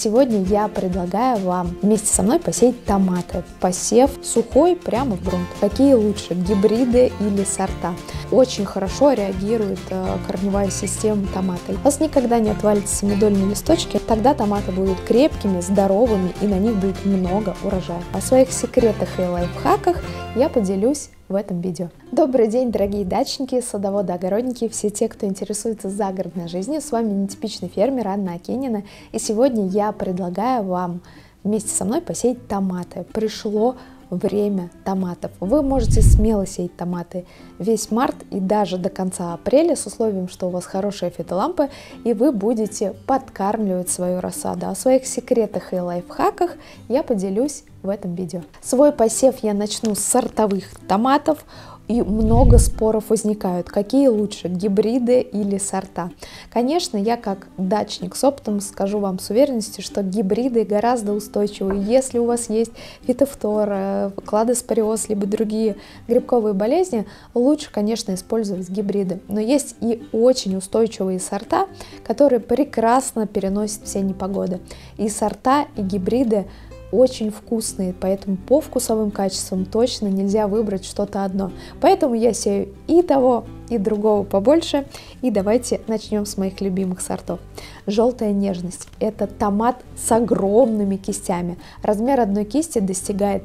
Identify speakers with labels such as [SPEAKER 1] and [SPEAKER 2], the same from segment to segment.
[SPEAKER 1] Сегодня я предлагаю вам вместе со мной посеять томаты. Посев сухой прямо в грунт. Какие лучше, гибриды или сорта? Очень хорошо реагирует корневая система томата. У вас никогда не отвалятся семидольные листочки, тогда томаты будут крепкими, здоровыми и на них будет много урожая. О своих секретах и лайфхаках я поделюсь в этом видео. Добрый день, дорогие дачники, садоводы, огородники, все те, кто интересуется загородной жизнью. С вами нетипичный фермер Анна Акинина. И сегодня я предлагаю вам вместе со мной посеять томаты. Пришло время томатов. Вы можете смело сеять томаты весь март и даже до конца апреля с условием, что у вас хорошие фитолампы и вы будете подкармливать свою рассаду. О своих секретах и лайфхаках я поделюсь в этом видео. Свой посев я начну с сортовых томатов. И много споров возникают, какие лучше, гибриды или сорта. Конечно, я как дачник с опытом скажу вам с уверенностью, что гибриды гораздо устойчивее. Если у вас есть фитофтора, кладоспориоз, либо другие грибковые болезни, лучше, конечно, использовать гибриды. Но есть и очень устойчивые сорта, которые прекрасно переносят все непогоды. И сорта, и гибриды очень вкусные, поэтому по вкусовым качествам точно нельзя выбрать что-то одно. Поэтому я сею и того, и другого побольше. И давайте начнем с моих любимых сортов. Желтая нежность – это томат с огромными кистями. Размер одной кисти достигает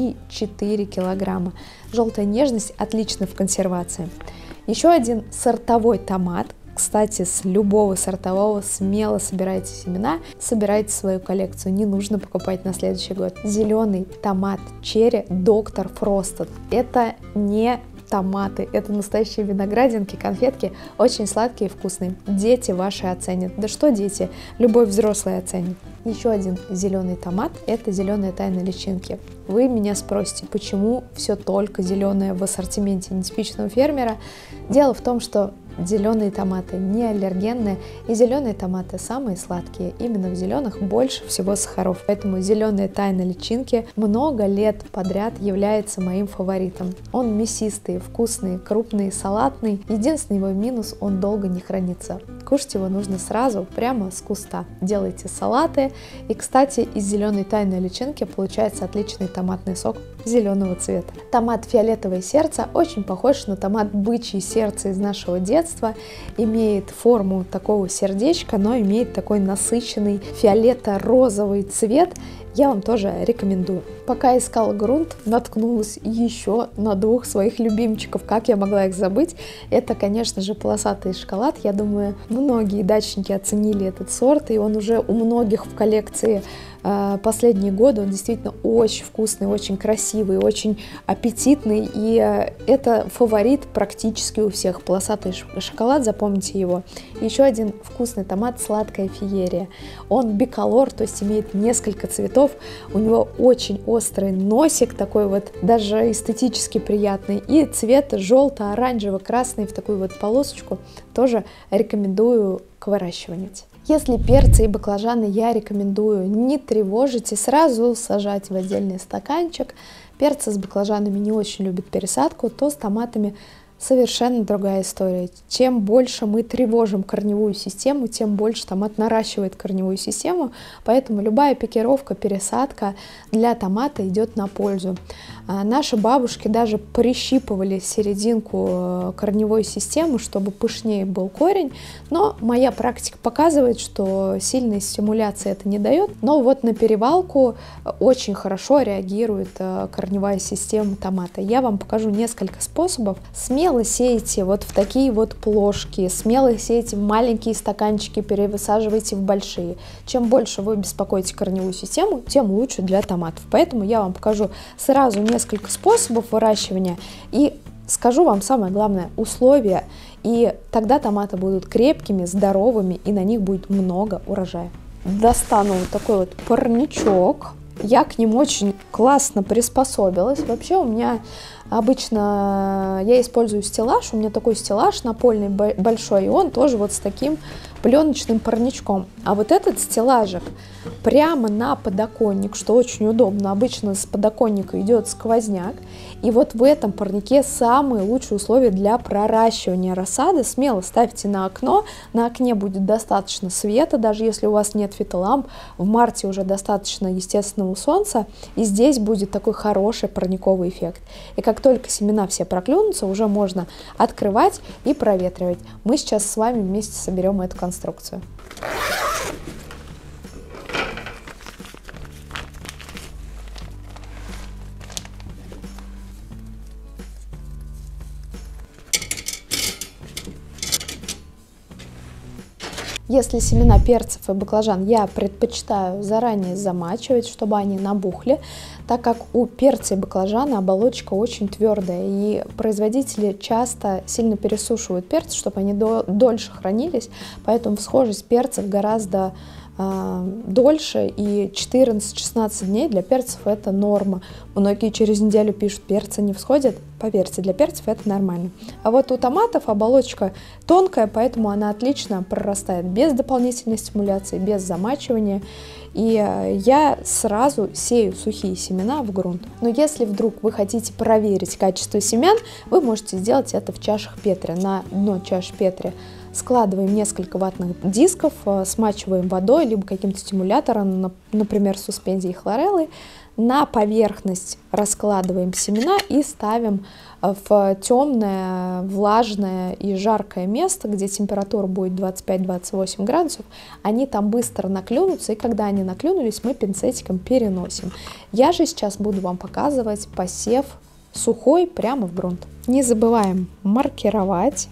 [SPEAKER 1] 3-4 килограмма. Желтая нежность отлична в консервации. Еще один сортовой томат. Кстати, с любого сортового смело собирайте семена, собирайте свою коллекцию, не нужно покупать на следующий год. Зеленый томат черри Доктор Фростед. Это не томаты, это настоящие виноградинки, конфетки, очень сладкие и вкусные. Дети ваши оценят. Да что дети, любой взрослый оценит. Еще один зеленый томат – это зеленая тайна личинки. Вы меня спросите, почему все только зеленое в ассортименте нетипичного фермера? Дело в том, что зеленые томаты не аллергенные, и зеленые томаты самые сладкие. Именно в зеленых больше всего сахаров. Поэтому зеленая тайна личинки много лет подряд является моим фаворитом. Он мясистый, вкусный, крупный, салатный. Единственный его минус – он долго не хранится. Кушать его нужно сразу, прямо с куста. Делайте салаты. И, кстати, из зеленой тайной личинки получается отличный томатный сок зеленого цвета. Томат фиолетовое сердце очень похож на томат бычье сердце из нашего детства. Имеет форму такого сердечка, но имеет такой насыщенный фиолето-розовый цвет. Я вам тоже рекомендую. Пока искала грунт, наткнулась еще на двух своих любимчиков. Как я могла их забыть? Это, конечно же, полосатый шоколад. Я думаю, многие дачники оценили этот сорт, и он уже у многих в коллекции последние годы. Он действительно очень вкусный, очень красивый, очень аппетитный. И это фаворит практически у всех. Полосатый шоколад, запомните его. Еще один вкусный томат сладкая феерия. Он биколор, то есть имеет несколько цветов. У него очень острый носик, такой вот даже эстетически приятный. И цвет желто-оранжево-красный в такую вот полосочку тоже рекомендую к выращиванию. Если перцы и баклажаны я рекомендую не тревожить и сразу сажать в отдельный стаканчик. Перцы с баклажанами не очень любят пересадку, то с томатами совершенно другая история. Чем больше мы тревожим корневую систему, тем больше томат наращивает корневую систему, поэтому любая пикировка, пересадка для томата идет на пользу. Наши бабушки даже прищипывали серединку корневой системы, чтобы пышнее был корень, но моя практика показывает, что сильной стимуляции это не дает. Но вот на перевалку очень хорошо реагирует корневая система томата. Я вам покажу несколько способов. Смело сейте вот в такие вот плошки, смело сейте в маленькие стаканчики, перевысаживайте в большие. Чем больше вы беспокоите корневую систему, тем лучше для томатов. Поэтому я вам покажу сразу несколько способов выращивания и скажу вам самое главное условия, и тогда томаты будут крепкими, здоровыми и на них будет много урожая. Достану вот такой вот парничок. Я к ним очень классно приспособилась. Вообще у меня обычно я использую стеллаж, у меня такой стеллаж напольный большой, и он тоже вот с таким пленочным парничком. А вот этот стеллажик прямо на подоконник, что очень удобно. Обычно с подоконника идет сквозняк. И вот в этом парнике самые лучшие условия для проращивания рассады. Смело ставьте на окно. На окне будет достаточно света, даже если у вас нет фитоламп. В марте уже достаточно естественного солнца. И здесь будет такой хороший парниковый эффект. И как только семена все проклюнутся, уже можно открывать и проветривать. Мы сейчас с вами вместе соберем эту конструкцию. Если семена перцев и баклажан я предпочитаю заранее замачивать, чтобы они набухли, так как у перца и баклажана оболочка очень твердая, и производители часто сильно пересушивают перцы, чтобы они дольше хранились, поэтому всхожесть перцев гораздо дольше, и 14-16 дней для перцев это норма. Многие через неделю пишут, перцы не всходят. Поверьте, для перцев это нормально. А вот у томатов оболочка тонкая, поэтому она отлично прорастает без дополнительной стимуляции, без замачивания. И я сразу сею сухие семена в грунт. Но если вдруг вы хотите проверить качество семян, вы можете сделать это в чашах Петри. На дно чаши Петри складываем несколько ватных дисков, смачиваем водой, либо каким-то стимулятором, например, суспензией хлореллы. На поверхность раскладываем семена и ставим в темное, влажное и жаркое место, где температура будет 25-28 градусов. Они там быстро наклюнутся, и когда они наклюнулись, мы пинцетиком переносим. Я же сейчас буду вам показывать посев сухой прямо в грунт. Не забываем маркировать.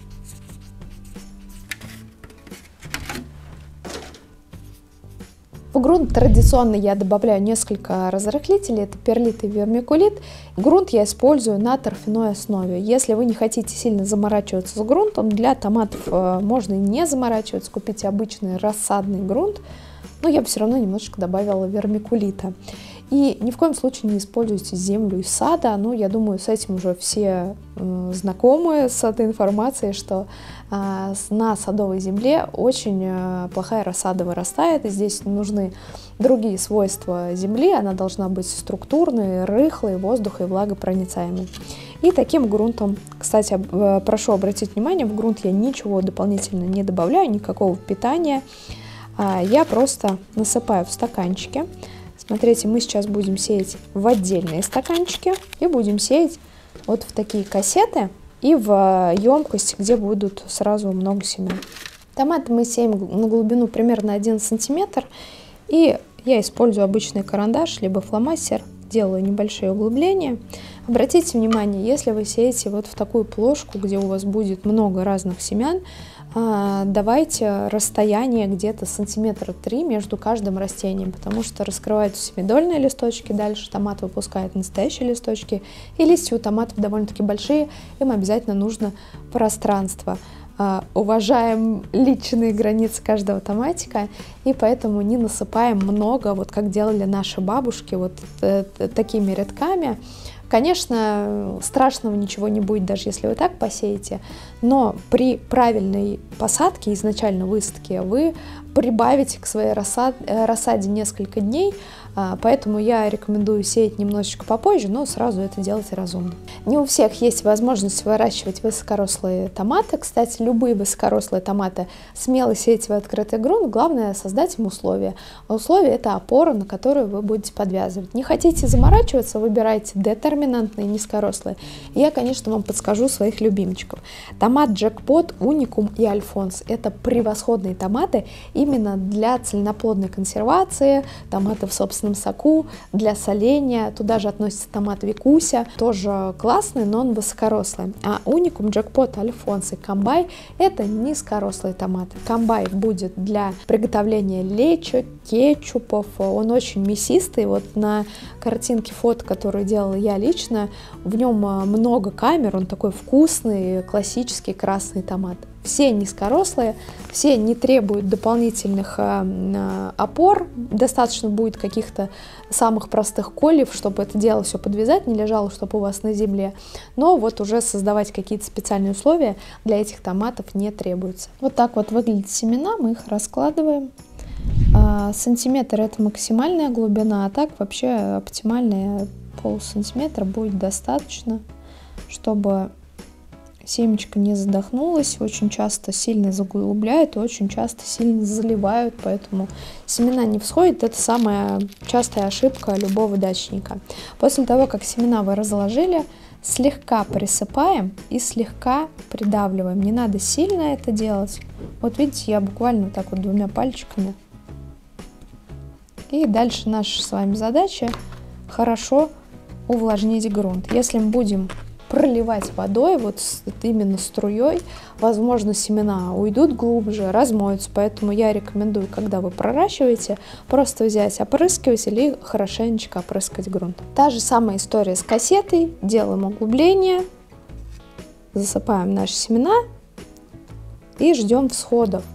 [SPEAKER 1] В грунт традиционно я добавляю несколько разрыхлителей, это перлит и вермикулит. Грунт я использую на торфяной основе. Если вы не хотите сильно заморачиваться с грунтом, для томатов можно и не заморачиваться, купите обычный рассадный грунт, но я бы все равно немножечко добавила вермикулита. И ни в коем случае не используйте землю из сада. Ну, я думаю, с этим уже все знакомы, с этой информацией, что на садовой земле очень плохая рассада вырастает. И здесь нужны другие свойства земли. Она должна быть структурной, рыхлой, воздухо- и влагопроницаемой. И таким грунтом, кстати, прошу обратить внимание, в грунт я ничего дополнительно не добавляю, никакого питания. Я просто насыпаю в стаканчики. Смотрите, мы сейчас будем сеять в отдельные стаканчики и будем сеять вот в такие кассеты и в емкости, где будут сразу много семян. Томаты мы сеем на глубину примерно 1 сантиметр, и я использую обычный карандаш либо фломастер, делаю небольшие углубления. Обратите внимание, если вы сеете вот в такую плошку, где у вас будет много разных семян, давайте расстояние где-то сантиметра 3 между каждым растением, потому что раскрываются семидольные листочки, дальше томат выпускает настоящие листочки, и листья у томатов довольно-таки большие, им обязательно нужно пространство. Уважаем личные границы каждого томатика, и поэтому не насыпаем много, вот как делали наши бабушки, вот такими рядками. Конечно, страшного ничего не будет, даже если вы так посеете, но при правильной посадке, изначально высадке, вы прибавите к своей рассаде несколько дней, поэтому я рекомендую сеять немножечко попозже, но сразу это делайте разумно. Не у всех есть возможность выращивать высокорослые томаты. Кстати, любые высокорослые томаты смело сеять в открытый грунт, главное создать им условия. А условия — это опора, на которую вы будете подвязывать. Не хотите заморачиваться, выбирайте детерминантные, низкорослые. Я, конечно, вам подскажу своих любимчиков. Томат Джекпот, Уникум и Альфонс — это превосходные томаты именно для цельноплодной консервации, томаты в собственном соку, для соления. Туда же относится томат Викуся, тоже классный, но он высокорослый. А Уникум, Джекпот, Альфонс и Камбай — это низкорослые томаты. Камбай будет для приготовления лечо, кетчупов, он очень мясистый. Вот на картинке фото, которую делала я лично, необычное, в нем много камер, он такой вкусный, классический красный томат. Все низкорослые, все не требуют дополнительных опор, достаточно будет каких-то самых простых кольев, чтобы это дело все подвязать, не лежало, чтобы у вас на земле. Но вот уже создавать какие-то специальные условия для этих томатов не требуется. Вот так вот выглядят семена, мы их раскладываем. Сантиметр — это максимальная глубина, а так вообще оптимальная полсантиметра будет достаточно, чтобы семечко не задохнулось. Очень часто сильно заглубляют и очень часто сильно заливают, поэтому семена не всходят. Это самая частая ошибка любого дачника. После того, как семена вы разложили, слегка присыпаем и слегка придавливаем. Не надо сильно это делать. Вот видите, я буквально так вот двумя пальчиками. И дальше наша с вами задача хорошо увлажнить грунт. Если мы будем проливать водой, вот именно струей, возможно, семена уйдут глубже, размоются, поэтому я рекомендую, когда вы проращиваете, просто взять опрыскиватель и хорошенечко опрыскать грунт. Та же самая история с кассетой, делаем углубление, засыпаем наши семена и ждем всходов.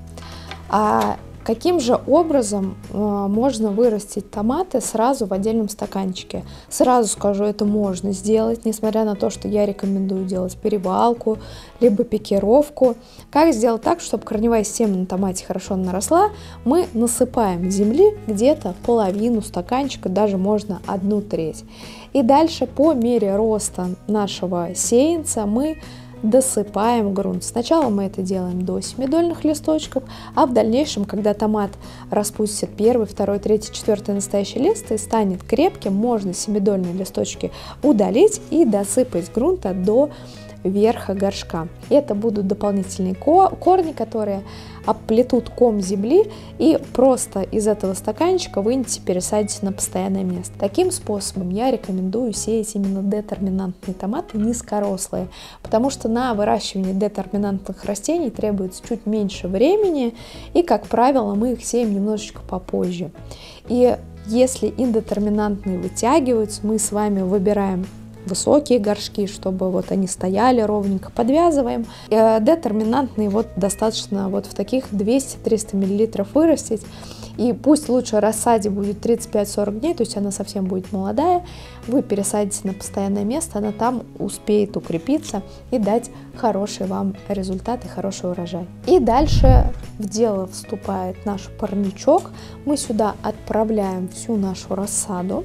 [SPEAKER 1] Каким же образом можно вырастить томаты сразу в отдельном стаканчике? Сразу скажу, это можно сделать, несмотря на то, что я рекомендую делать перевалку, либо пикировку. Как сделать так, чтобы корневая система на томате хорошо наросла? Мы насыпаем земли где-то половину стаканчика, даже можно 1/3. И дальше по мере роста нашего сеянца мы досыпаем грунт. Сначала мы это делаем до 7-дольных листочков, а в дальнейшем, когда томат распустит 1, 2, 3, 4 настоящий лист и станет крепким, можно 7-дольные листочки удалить и досыпать грунта до верха горшка. Это будут дополнительные корни, которые оплетут ком земли, и просто из этого стаканчика вынете, пересадите на постоянное место. Таким способом я рекомендую сеять именно детерминантные томаты, низкорослые, потому что на выращивание детерминантных растений требуется чуть меньше времени, и, как правило, мы их сеем немножечко попозже. И если индетерминантные вытягиваются, мы с вами выбираем высокие горшки, чтобы вот они стояли ровненько, подвязываем. Детерминантные вот достаточно вот в таких 200-300 мл вырастить. И пусть лучше рассаде будет 35-40 дней, то есть она совсем будет молодая, вы пересадите на постоянное место, она там успеет укрепиться и дать хороший вам результат и хороший урожай. И дальше в дело вступает наш парничок. Мы сюда отправляем всю нашу рассаду.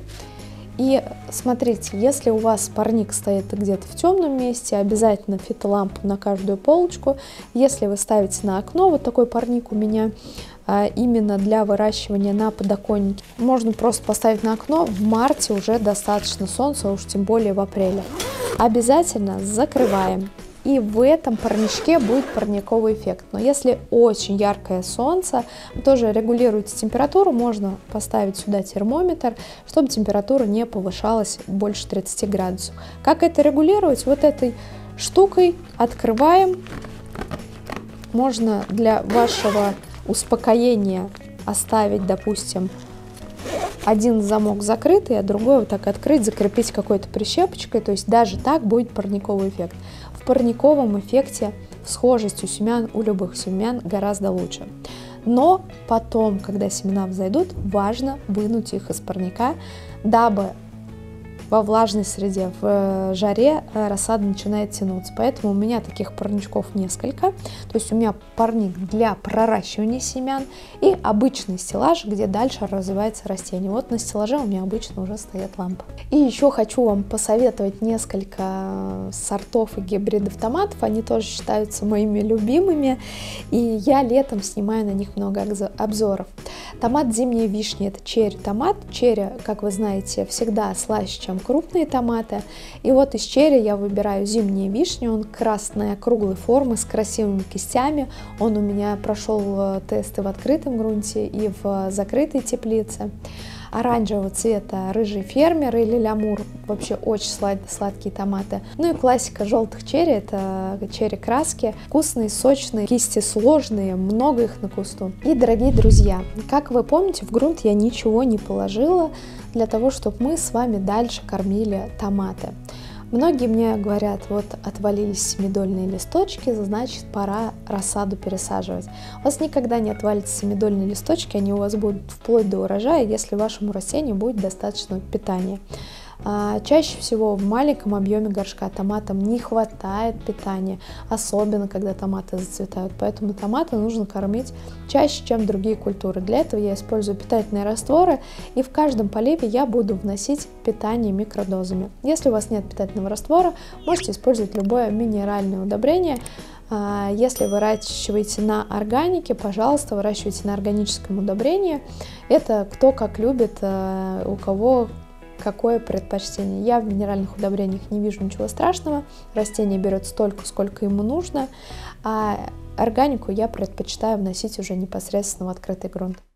[SPEAKER 1] И смотрите, если у вас парник стоит где-то в темном месте, обязательно фитолампу на каждую полочку. Если вы ставите на окно, вот такой парник у меня именно для выращивания на подоконнике, можно просто поставить на окно. В марте уже достаточно солнца, уж тем более в апреле. Обязательно закрываем. И в этом парничке будет парниковый эффект. Но если очень яркое солнце, вы тоже регулируете температуру, можно поставить сюда термометр, чтобы температура не повышалась больше 30 градусов. Как это регулировать? Вот этой штукой открываем. Можно для вашего успокоения оставить, допустим, один замок закрытый, а другой вот так открыть, закрепить какой-то прищепочкой. То есть даже так будет парниковый эффект. В парниковом эффекте схожесть у семян, у любых семян гораздо лучше. Но потом, когда семена взойдут, важно вынуть их из парника, дабы во влажной среде, в жаре рассада начинает тянуться. Поэтому у меня таких парничков несколько. То есть у меня парник для проращивания семян и обычный стеллаж, где дальше развивается растение. Вот на стеллаже у меня обычно уже стоят лампы. И еще хочу вам посоветовать несколько сортов и гибридов томатов. Они тоже считаются моими любимыми. И я летом снимаю на них много обзоров. Томат зимняя вишня — это черри-томат. Черри, как вы знаете, всегда слаще, чем крупные томаты. И вот из черри я выбираю зимнюю вишню. Он красной круглой формы с красивыми кистями. Он у меня прошел тесты в открытом грунте и в закрытой теплице. Оранжевого цвета рыжий фермер или лямур. Вообще очень сладкие томаты. Ну и классика желтых черри — это черри-краски. Вкусные, сочные, кисти сложные, много их на кусту. И, дорогие друзья, как вы помните, в грунт я ничего не положила для того, чтобы мы с вами дальше кормили томаты. Многие мне говорят, вот отвалились семидольные листочки, значит пора рассаду пересаживать. У вас никогда не отвалятся семидольные листочки, они у вас будут вплоть до урожая, если вашему растению будет достаточно питания. Чаще всего в маленьком объеме горшка томатам не хватает питания, особенно когда томаты зацветают, поэтому томаты нужно кормить чаще, чем другие культуры. Для этого я использую питательные растворы, и в каждом поливе я буду вносить питание микродозами. Если у вас нет питательного раствора, можете использовать любое минеральное удобрение. Если выращиваете на органике, пожалуйста, выращивайте на органическом удобрении. Это кто как любит, у кого какое предпочтение. Я в минеральных удобрениях не вижу ничего страшного. Растение берет столько, сколько ему нужно, а органику я предпочитаю вносить уже непосредственно в открытый грунт.